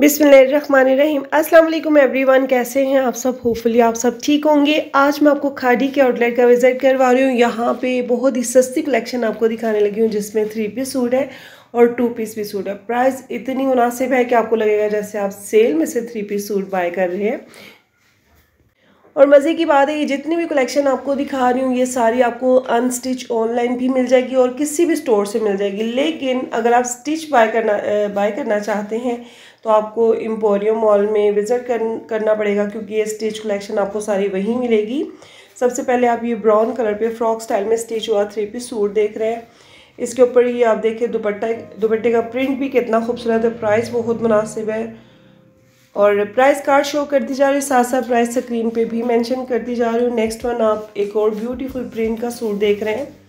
बिस्मिल्लाहिर्रहमानिर्रहीम। अस्सलाम वालेकुम एवरीवन, कैसे हैं आप सब? होपफुली आप सब ठीक होंगे। आज मैं आपको खादी के आउटलेट का विजिट करवा रही हूँ। यहाँ पे बहुत ही सस्ती कलेक्शन आपको दिखाने लगी हूँ, जिसमें 3 पीस सूट है और 2 पीस भी सूट है। प्राइस इतनी मुनासिब है कि आपको लगेगा जैसे आप सेल में से 3 पीस सूट बाय कर रहे हैं। और मज़े की बात है, ये जितनी भी कलेक्शन आपको दिखा रही हूँ ये सारी आपको अनस्टिच ऑनलाइन भी मिल जाएगी और किसी भी स्टोर से मिल जाएगी। लेकिन अगर आप स्टिच बाय करना चाहते हैं तो आपको एम्पोरियम मॉल में विज़िट करना पड़ेगा, क्योंकि ये स्टिच कलेक्शन आपको सारी वहीं मिलेगी। सबसे पहले आप ये ब्राउन कलर पे फ्रॉक स्टाइल में स्टिच हुआ 3 पीस सूट देख रहे हैं। इसके ऊपर ये आप देखिए दुपट्टे का प्रिंट भी कितना खूबसूरत है। प्राइस बहुत मुनासिब है और प्राइस कार्ड शो कर दी जा रही है, साथ साथ प्राइस स्क्रीन पे भी मेंशन कर दी जा रही है। नेक्स्ट वन आप एक और ब्यूटीफुल प्रिंट का सूट देख रहे हैं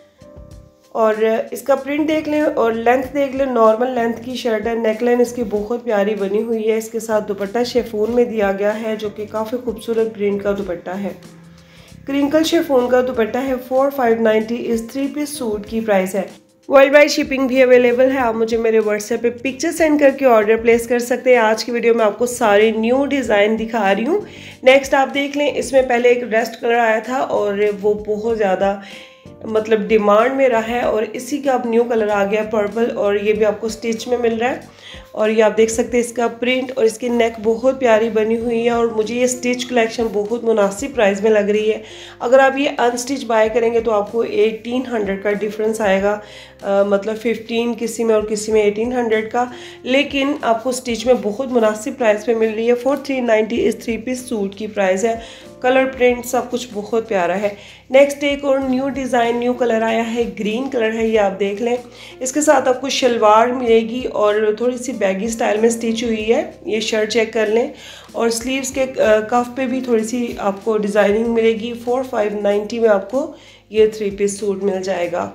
और इसका प्रिंट देख लें और लेंथ देख लें। नॉर्मल लेंथ की शर्ट है, नेकलाइन इसकी बहुत प्यारी बनी हुई है। इसके साथ दुपट्टा शेफून में दिया गया है, जो कि काफ़ी खूबसूरत प्रिंट का दुपट्टा है। क्रिंकल शेफून का दुपट्टा है। 4590 इस 3 पीस सूट की प्राइस है। वर्ल्ड वाइड शिपिंग भी अवेलेबल है। आप मुझे मेरे व्हाट्सएप पे पिक्चर सेंड करके ऑर्डर प्लेस कर सकते हैं। आज की वीडियो में आपको सारे न्यू डिज़ाइन दिखा रही हूँ। नेक्स्ट आप देख लें, इसमें पहले एक रेस्ट कलर आया था और वो बहुत ज़्यादा मतलब डिमांड में रहा है और इसी का अब न्यू कलर आ गया पर्पल, और ये भी आपको स्टिच में मिल रहा है। और ये आप देख सकते हैं इसका प्रिंट और इसकी नेक बहुत प्यारी बनी हुई है और मुझे ये स्टिच कलेक्शन बहुत मुनासिब प्राइस में लग रही है। अगर आप ये अनस्टिच बाय करेंगे तो आपको 1800 का डिफरेंस आएगा, मतलब 15 किसी में और किसी में 1800 का, लेकिन आपको स्टिच में बहुत मुनासिब प्राइस में मिल रही है। 4390 इस 3 पीस सूट की प्राइस है। कलर प्रिंट सब कुछ बहुत प्यारा है। नेक्स्ट एक और न्यू डिज़ाइन न्यू कलर आया है, ग्रीन कलर है, ये आप देख लें। इसके साथ आपको शलवार मिलेगी और थोड़ी सी बैगी स्टाइल में स्टिच हुई है। ये शर्ट चेक कर लें और स्लीव्स के कफ पे भी थोड़ी सी आपको डिज़ाइनिंग मिलेगी। 4590 में आपको ये 3 पीस सूट मिल जाएगा।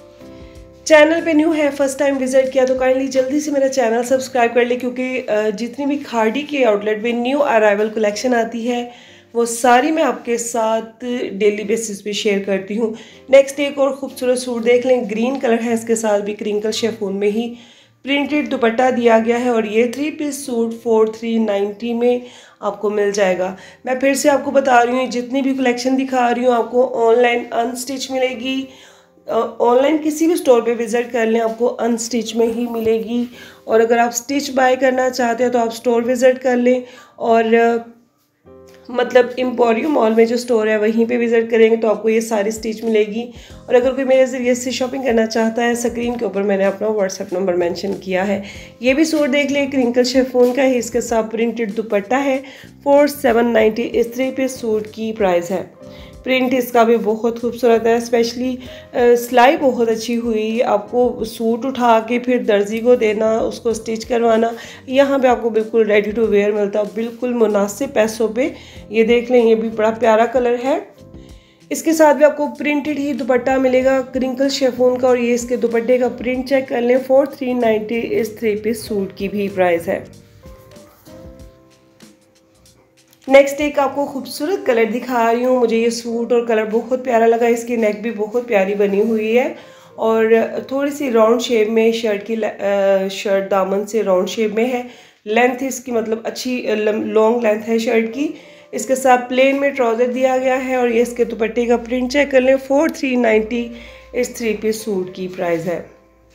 चैनल पे न्यू है, फर्स्ट टाइम विजिट किया तो काइंडली जल्दी से मेरा चैनल सब्सक्राइब कर ले, क्योंकि जितनी भी खादी के आउटलेट पे न्यू अराइवल कलेक्शन आती है वो सारी मैं आपके साथ डेली बेसिस पे शेयर करती हूँ। नेक्स्ट एक और खूबसूरत सूट देख लें, ग्रीन कलर है, इसके साथ भी क्रिंकल शेफून में ही प्रिंटेड दुपट्टा दिया गया है और ये 3 पीस सूट 4390 में आपको मिल जाएगा। मैं फिर से आपको बता रही हूँ, जितनी भी कलेक्शन दिखा रही हूँ आपको ऑनलाइन अनस्टिच मिलेगी। ऑनलाइन किसी भी स्टोर पे विज़िट कर लें, आपको अनस्टिच में ही मिलेगी। और अगर आप स्टिच बाय करना चाहते हैं तो आप स्टोर विज़िट कर लें और मतलब एम्पोरियम मॉल में जो स्टोर है वहीं पे विज़िट करेंगे तो आपको ये सारी स्टिच मिलेगी। और अगर कोई मेरे ज़रिए से शॉपिंग करना चाहता है, स्क्रीन के ऊपर मैंने अपना व्हाट्सएप नंबर मेंशन किया है। ये भी सूट देख ले, क्रिंकल शेफून का है, इसके साथ प्रिंटेड दुपट्टा है। 4790 इस 3 पीस सूट की प्राइस है। प्रिंट इसका भी बहुत खूबसूरत है, स्पेशली सिलाई बहुत अच्छी हुई। आपको सूट उठा के फिर दर्जी को देना, उसको स्टिच करवाना, यहाँ पे आपको बिल्कुल रेडी टू वेयर मिलता है, बिल्कुल मुनासिब पैसों पे। ये देख लें, ये भी बड़ा प्यारा कलर है। इसके साथ भी आपको प्रिंटेड ही दुपट्टा मिलेगा क्रिंकल शेफून का और ये इसके दुपट्टे का प्रिंट चेक कर लें। 4390 इस 3 पीस सूट की भी प्राइस है। नेक्स्ट एक आपको खूबसूरत कलर दिखा रही हूँ। मुझे ये सूट और कलर बहुत प्यारा लगा। इसकी नेक भी बहुत प्यारी बनी हुई है और थोड़ी सी राउंड शेप में शर्ट की शर्ट दामन से राउंड शेप में है। लेंथ इसकी मतलब अच्छी लॉन्ग लेंथ है शर्ट की। इसके साथ प्लेन में ट्राउज़र दिया गया है और ये इसके दुपट्टे का प्रिंट चेक कर लें। 4390 इस 3 पीस सूट की प्राइस है।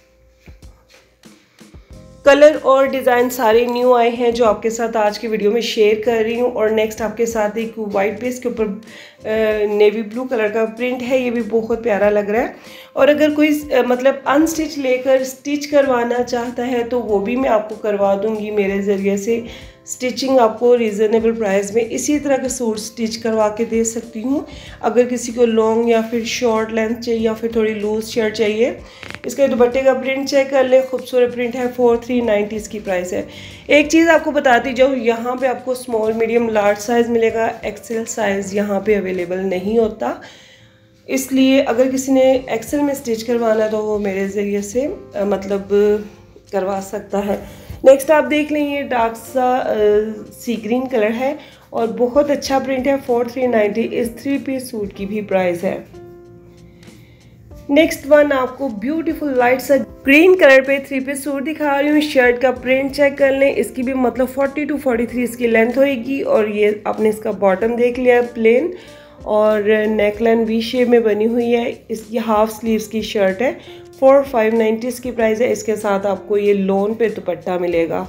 कलर और डिज़ाइन सारे न्यू आए हैं जो आपके साथ आज की वीडियो में शेयर कर रही हूँ। और नेक्स्ट आपके साथ एक वाइट बेस के ऊपर नेवी ब्लू कलर का प्रिंट है, ये भी बहुत प्यारा लग रहा है। और अगर कोई मतलब अनस्टिच लेकर स्टिच करवाना चाहता है तो वो भी मैं आपको करवा दूँगी मेरे ज़रिए से। स्टिचिंग आपको रीज़नेबल प्राइस में इसी तरह के सूट स्टिच करवा के दे सकती हूँ। अगर किसी को लॉन्ग या फिर शॉर्ट लेंथ चाहिए या फिर थोड़ी लूज शर्ट चाहिए। इसके दुपट्टे का प्रिंट चेक कर ले, खूबसूरत प्रिंट है। 4390 इसकी प्राइस है। एक चीज़ आपको बताती जाऊँ, यहाँ पे आपको स्मॉल मीडियम लार्ज साइज़ मिलेगा, एक्सेल साइज़ यहाँ पे अवेलेबल नहीं होता। इसलिए अगर किसी ने एक्सेल में स्टिच करवाना है तो वो मेरे ज़रिए से मतलब करवा सकता है। नेक्स्ट आप देख लें, ये डार्क सा सी ग्रीन कलर है और बहुत अच्छा प्रिंट है। 4390 इस 3 पीस सूट की भी प्राइस है। नेक्स्ट वन आपको ब्यूटीफुल लाइट सा ग्रीन कलर पे 3 पीस सूट दिखा रही हूँ। शर्ट का प्रिंट चेक कर लें, इसकी भी मतलब 40 to 43 इसकी लेंथ होएगी। और ये आपने इसका बॉटम देख लिया प्लेन और नेकलाइन वी शेप में बनी हुई है। इसकी हाफ स्लीव्स की शर्ट है। 4590 इसकी प्राइस है। इसके साथ आपको ये लोन पे दुपट्टा मिलेगा।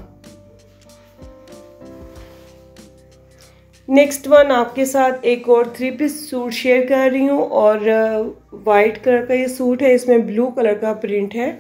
नेक्स्ट वन आपके साथ एक और 3 पीस सूट शेयर कर रही हूँ और वाइट कलर का ये सूट है, इसमें ब्लू कलर का प्रिंट है।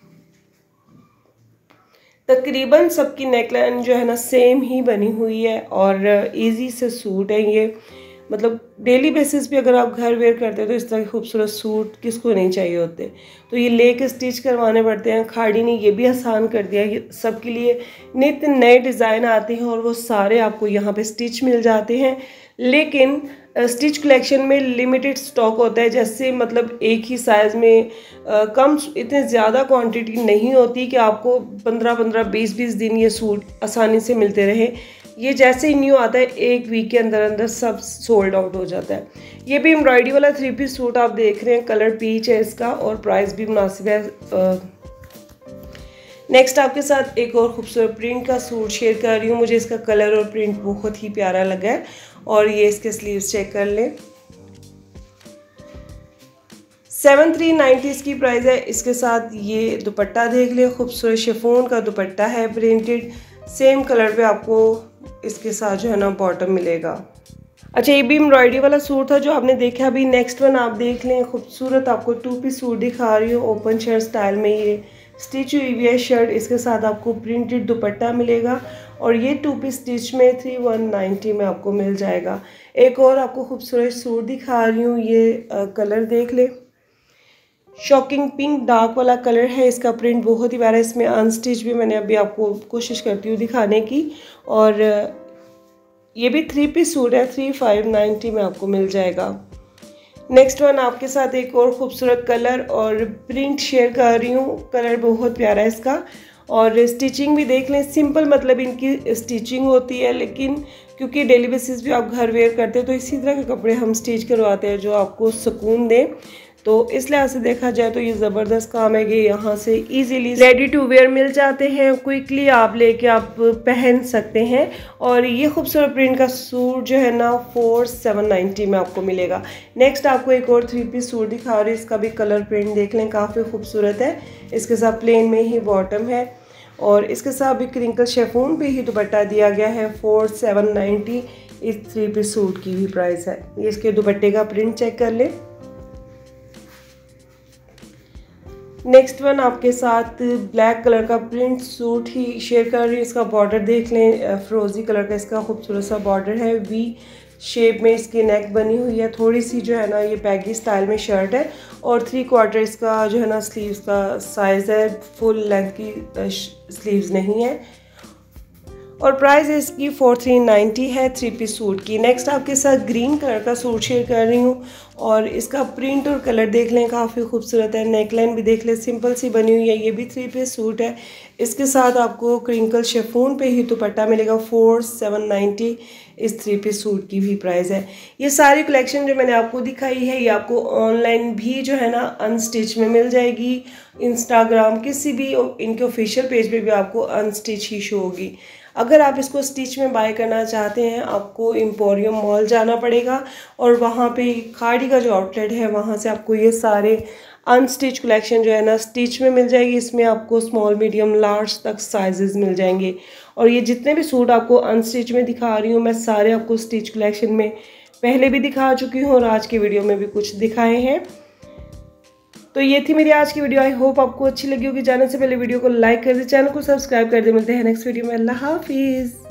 तकरीबन सबकी नेकलाइन जो है ना सेम ही बनी हुई है और इजी से सूट है ये। मतलब डेली बेसिस पे अगर आप घर वेयर करते हो तो इस तरह के खूबसूरत सूट किसको नहीं चाहिए होते। तो ये लेके स्टिच करवाने पड़ते हैं। खाड़ी ने ये भी आसान कर दिया है, सबके लिए नित्य नए डिज़ाइन आते हैं और वो सारे आपको यहाँ पे स्टिच मिल जाते हैं। लेकिन स्टिच कलेक्शन में लिमिटेड स्टॉक होता है, जैसे मतलब एक ही साइज़ में कम इतने ज़्यादा क्वांटिटी नहीं होती कि आपको 15-15 20-20 दिन ये सूट आसानी से मिलते रहे। ये जैसे ही न्यू आता है एक वीक के अंदर अंदर सब सोल्ड आउट हो जाता है। ये भी एम्ब्रॉयडरी वाला 3 पीस सूट आप देख रहे हैं, कलर पीच है इसका और प्राइस भी मुनासिब है। नेक्स्ट आपके साथ एक और खूबसूरत प्रिंट का सूट शेयर कर रही हूँ। मुझे इसका कलर और प्रिंट बहुत ही प्यारा लगा है और ये इसके स्लीव्स चेक कर लें। 7390 इसकी प्राइस है। इसके साथ ये दुपट्टा देख लें, खूबसूरत शिफॉन का दुपट्टा है प्रिंटेड। सेम कलर पे आपको इसके साथ जो है ना बॉटम मिलेगा। अच्छा, ये भी एम्ब्रॉयडरी वाला सूट था जो आपने देखा अभी। नेक्स्ट वन आप देख लें, खूबसूरत आपको 2 पीस सूट दिखा रही हूँ ओपन शर्ट स्टाइल में। ये स्टिच हुई हुई है शर्ट, इसके साथ आपको प्रिंटेड दुपट्टा मिलेगा और ये 2 पीस स्टिच में 3190 में आपको मिल जाएगा। एक और आपको खूबसूरत सूट दिखा रही हूँ, ये कलर देख ले, शॉकिंग पिंक डार्क वाला कलर है। इसका प्रिंट बहुत ही प्यारा है। इसमें अनस्टिच भी मैंने अभी आपको कोशिश करती हूँ दिखाने की। और ये भी 3 पीस सूट है, 3590 में आपको मिल जाएगा। नेक्स्ट वन आपके साथ एक और खूबसूरत कलर और प्रिंट शेयर कर रही हूँ। कलर बहुत प्यारा है इसका और स्टिचिंग भी देख लें। सिंपल मतलब इनकी स्टिचिंग होती है, लेकिन क्योंकि डेली बेसिस भी आप घर वेयर करते हैं तो इसी तरह के कपड़े हम स्टिच करवाते हैं जो आपको सुकून दें। तो इस लिहाज से देखा जाए तो ये ज़बरदस्त काम है कि यहाँ से इजीली रेडी टू वेयर मिल जाते हैं। क्विकली आप लेके आप पहन सकते हैं। और ये खूबसूरत प्रिंट का सूट जो है ना 4790 में आपको मिलेगा। नेक्स्ट आपको एक और 3 पीस सूट दिखा रही हूँ। इसका भी कलर प्रिंट देख लें, काफ़ी खूबसूरत है। इसके साथ प्लेन में ही बॉटम है और इसके साथ भी क्रिंकल शेफून पे ही दुपट्टा दिया गया है। 4790 इस 3 पीस सूट की भी प्राइस है। ये इसके दुपट्टे का प्रिंट चेक कर लें। नेक्स्ट वन आपके साथ ब्लैक कलर का प्रिंट सूट ही शेयर कर रही हूँ। इसका बॉर्डर देख लें, फ्रोजी कलर का इसका खूबसूरत सा बॉर्डर है। वी शेप में इसकी नेक बनी हुई है। थोड़ी सी जो है ना ये बैगी स्टाइल में शर्ट है और 3/4 इसका जो है ना स्लीव्स का साइज़ है। फुल लेंथ की स्लीव्स नहीं है और प्राइस इसकी 4390 है 3 पीस सूट की। नेक्स्ट आपके साथ ग्रीन कलर का सूट शेयर कर रही हूँ और इसका प्रिंट और कलर देख लें, काफ़ी खूबसूरत है। नेकलाइन भी देख लें, सिंपल सी बनी हुई है। ये भी 3 पीस सूट है। इसके साथ आपको क्रिंकल शिफॉन पे ही दुपट्टा मिलेगा। 4790 इस 3 पीस सूट की भी प्राइस है। ये सारी कलेक्शन जो मैंने आपको दिखाई है ये आपको ऑनलाइन भी जो है ना अनस्टिच में मिल जाएगी। इंस्टाग्राम किसी भी इनके ऑफिशियल पेज पे भी आपको अनस्टिच ही शो होगी। अगर आप इसको स्टिच में बाय करना चाहते हैं आपको एम्पोरियम मॉल जाना पड़ेगा और वहाँ पे खाड़ी का जो आउटलेट है वहाँ से आपको ये सारे अनस्टिच कलेक्शन जो है ना स्टिच में मिल जाएगी। इसमें आपको स्मॉल मीडियम लार्ज तक साइजेस मिल जाएंगे और ये जितने भी सूट आपको अनस्टिच में दिखा रही हूँ मैं सारे आपको स्टिच कलेक्शन में पहले भी दिखा चुकी हूँ और आज की वीडियो में भी कुछ दिखाए हैं। तो ये थी मेरी आज की वीडियो। आई होप आपको अच्छी लगी होगी। जाने से पहले वीडियो को लाइक कर दे, चैनल को सब्सक्राइब कर दे। मिलते हैं नेक्स्ट वीडियो में। अल्लाह हाफिज़।